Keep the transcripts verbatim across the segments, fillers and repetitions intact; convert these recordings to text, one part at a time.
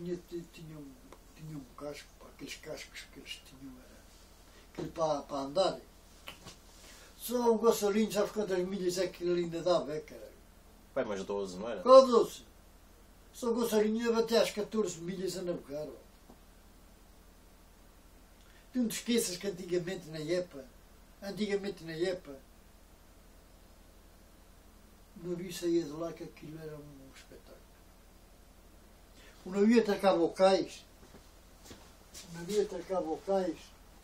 tinha, tinha, um, tinha um casco, pá, aqueles cascos que eles tinham, era aquilo para, para andar. Só um Gonçalinho, sabes quantas milhas é que ele ainda dava, é, cara? Vai mais doze, não era? Qual doze? Só o Gonçalinho ia bater às catorze milhas a navegar. Ó. Tu não te esqueças que antigamente na IEPA, antigamente na IEPA, o navio saía de lá que aquilo era um espetáculo. O navio atracava o cais, o navio atracava o cais,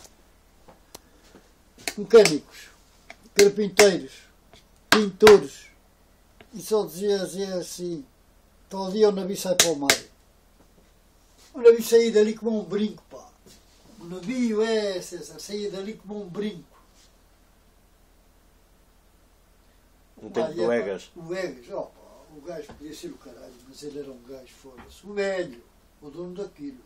mecânicos, carpinteiros, pintores, e só dizia, dizia assim, todo dia o navio sai para o mar. O navio saía dali como um brinco, pá. O navio é, César, saía dali como um brinco. No tempo do Egas. O Egas, ó pá, o gajo podia ser o caralho, mas ele era um gajo, foda-se. O velho, o dono daquilo.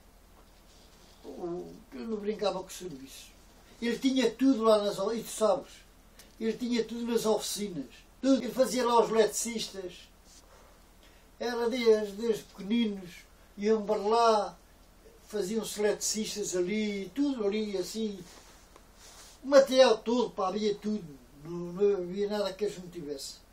O, ele não brincava com o serviço. Ele tinha tudo lá nas oficinas, e tu sabes, ele tinha tudo nas oficinas. Tudo. Ele fazia lá os eletricistas. Era desde, desde pequeninos, iam para lá, faziam-se eletricistas ali, tudo ali assim. O material todo, pá, havia tudo. Não, não havia nada que eles não tivessem.